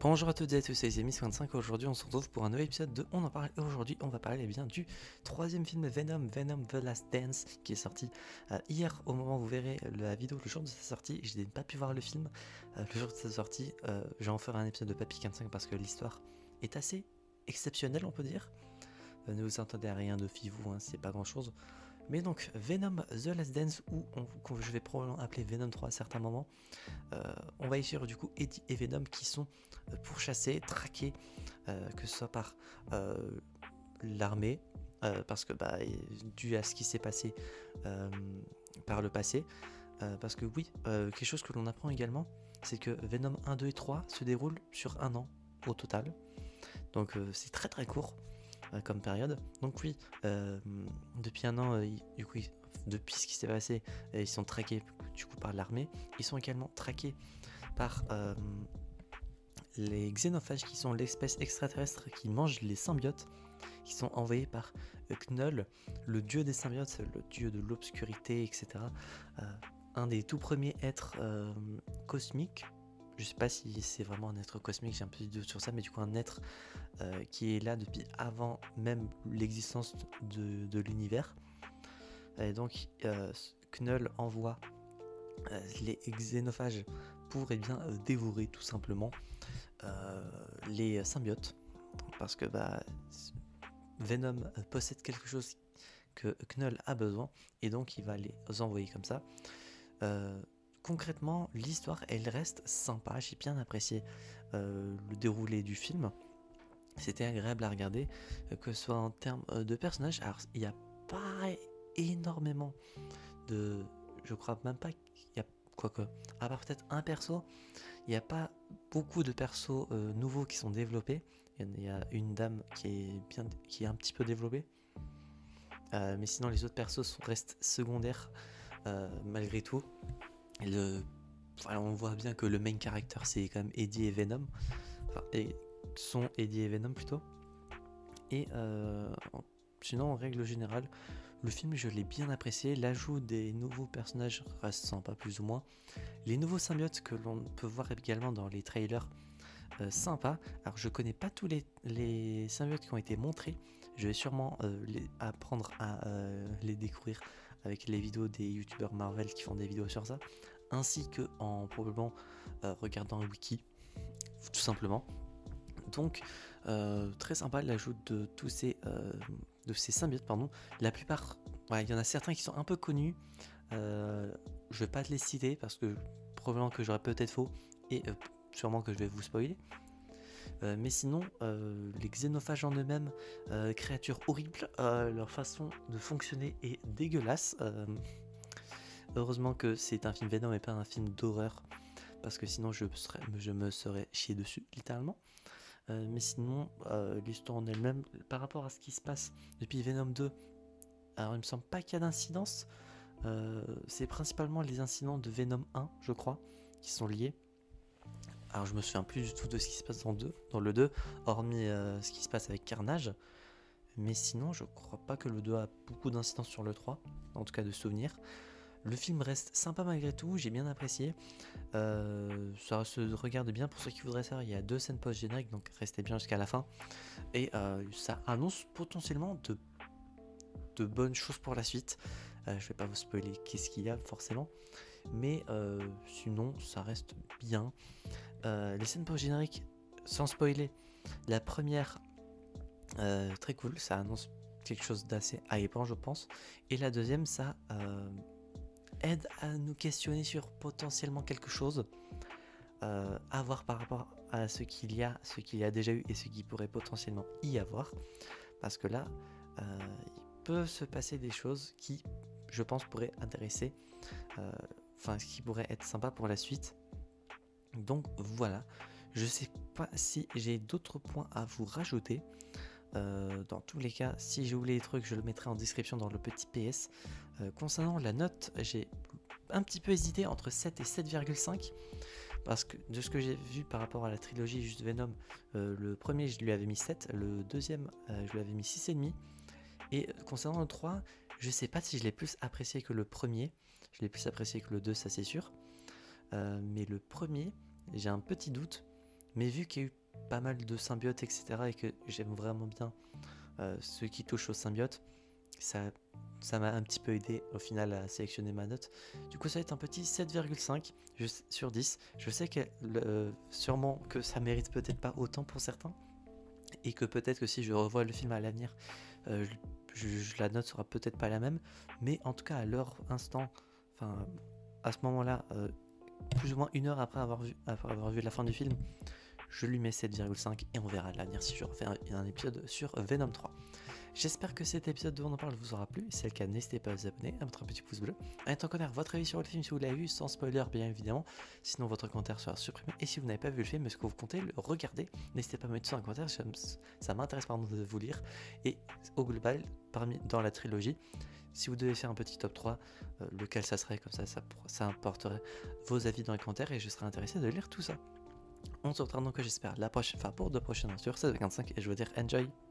Bonjour à toutes et à tous, c'est Zemi55. Aujourd'hui on se retrouve pour un nouvel épisode de On en parle. Et aujourd'hui on va parler bien du troisième film Venom, Venom The Last Dance, qui est sorti hier au moment où vous verrez la vidéo, le jour de sa sortie. Je n'ai pas pu voir le film le jour de sa sortie. Je vais en faire un épisode de Papy 45 parce que l'histoire est assez exceptionnelle, on peut dire. Ne vous attendez à rien de fifou, hein, c'est pas grand chose. Mais donc Venom The Last Dance, ou je vais probablement appeler Venom 3 à certains moments. On va y suivre du coup Eddie et Venom qui sont pourchassés, traqués, que ce soit par l'armée, parce que dû à ce qui s'est passé par le passé, parce que oui, quelque chose que l'on apprend également, c'est que Venom 1, 2 et 3 se déroulent sur un an au total, donc c'est très très court comme période. Donc oui, depuis un an, du coup, depuis ce qui s'est passé, ils sont traqués du coup par l'armée. Ils sont également traqués par les xénophages, qui sont l'espèce extraterrestre qui mange les symbiotes, qui sont envoyés par Knull, le dieu des symbiotes, le dieu de l'obscurité, etc. Un des tout premiers êtres cosmiques. Je sais pas si c'est vraiment un être cosmique, j'ai un peu de doute sur ça, mais du coup un être qui est là depuis avant même l'existence de l'univers. Et donc Knull envoie les xénophages pour dévorer tout simplement les symbiotes, parce que Venom possède quelque chose que Knull a besoin, et donc il va les envoyer comme ça. Concrètement, l'histoire elle reste sympa, j'ai bien apprécié le déroulé du film. C'était agréable à regarder, que ce soit en termes de personnages. Alors il n'y a pas énormément de... Je crois même pas qu'il y a... Quoique, à part peut-être un perso, il n'y a pas beaucoup de persos nouveaux qui sont développés. Il y a une dame qui est un petit peu développée. Mais sinon les autres persos restent secondaires malgré tout. On voit bien que le main character c'est quand même Eddie et Venom. Sont Eddie et Venom plutôt. Et sinon en règle générale, le film je l'ai bien apprécié. L'ajout des nouveaux personnages reste sympa plus ou moins. Les nouveaux symbiotes que l'on peut voir également dans les trailers, sympa. Alors je connais pas tous les symbiotes qui ont été montrés. Je vais sûrement apprendre à les découvrir avec les vidéos des youtubeurs Marvel qui font des vidéos sur ça, ainsi que en probablement regardant un wiki, tout simplement. Donc très sympa l'ajout de tous ces symbiotes, pardon. La plupart, il y en a certains qui sont un peu connus. Je vais pas te les citer parce que probablement que j'aurais peut-être faux, et sûrement que je vais vous spoiler. Mais sinon, les xénophages en eux-mêmes, créatures horribles, leur façon de fonctionner est dégueulasse. Heureusement que c'est un film Venom et pas un film d'horreur, parce que sinon je me serais chié dessus, littéralement. Mais sinon, l'histoire en elle-même, par rapport à ce qui se passe depuis Venom 2, alors il me semble pas qu'il y a d'incidence. C'est principalement les incidents de Venom 1, je crois, qui sont liés. Alors je me souviens plus du tout de ce qui se passe dans le 2, hormis ce qui se passe avec Carnage. Mais sinon, je crois pas que le 2 a beaucoup d'incidence sur le 3, en tout cas de souvenirs. Le film reste sympa malgré tout, j'ai bien apprécié. Ça se regarde bien. Pour ceux qui voudraient savoir, il y a 2 scènes post-génériques, donc restez bien jusqu'à la fin. Et ça annonce potentiellement de bonnes choses pour la suite. Je vais pas vous spoiler qu'est-ce qu'il y a forcément, mais sinon ça reste bien. Les scènes post-génériques, sans spoiler, la première, très cool, ça annonce quelque chose d'assez hypant je pense. Et la deuxième, ça aide à nous questionner sur potentiellement quelque chose, à voir par rapport à ce qu'il y a déjà eu et ce qui pourrait potentiellement y avoir, parce que là il peut se passer des choses qui, je pense, pourraient intéresser, ce qui pourrait être sympa pour la suite. Donc voilà, je sais pas si j'ai d'autres points à vous rajouter. Dans tous les cas, si j'ai oublié des trucs, je le mettrai en description dans le petit PS. Concernant la note, j'ai un petit peu hésité entre 7 et 7,5, parce que de ce que j'ai vu par rapport à la trilogie juste Venom, le premier je lui avais mis 7, le deuxième je lui avais mis 6,5, et concernant le 3, je sais pas si je l'ai plus apprécié que le premier. Je l'ai plus apprécié que le 2, ça c'est sûr, mais le premier, j'ai un petit doute, Mais vu qu'il y a eu pas mal de symbiotes, etc., et que j'aime vraiment bien ce qui touche aux symbiotes, ça m'a un petit peu aidé au final à sélectionner ma note. Du coup, ça va être un petit 7,5 sur 10. Je sais que sûrement que ça mérite peut-être pas autant pour certains, et que peut-être que si je revois le film à l'avenir, la note sera peut-être pas la même, mais en tout cas à leur instant, enfin à ce moment-là, plus ou moins une heure après avoir vu la fin du film, je lui mets 7,5 et on verra à l'avenir si je refais un épisode sur Venom 3. J'espère que cet épisode de On en parle vous aura plu. Si c'est le cas, n'hésitez pas à vous abonner, à mettre un petit pouce bleu, à mettre en commentaire votre avis sur le film si vous l'avez vu, sans spoiler bien évidemment. Sinon votre commentaire sera supprimé. Et si vous n'avez pas vu le film, est-ce que vous comptez le regarder? N'hésitez pas à mettre ça en commentaire, ça m'intéresse de vous lire. Et au global, dans la trilogie, si vous devez faire un petit top 3, lequel ça serait, comme ça apporterait vos avis dans les commentaires et je serais intéressé de lire tout ça. On se retrouve donc j'espère pour de prochaines aventures, 7,25 et je veux dire enjoy.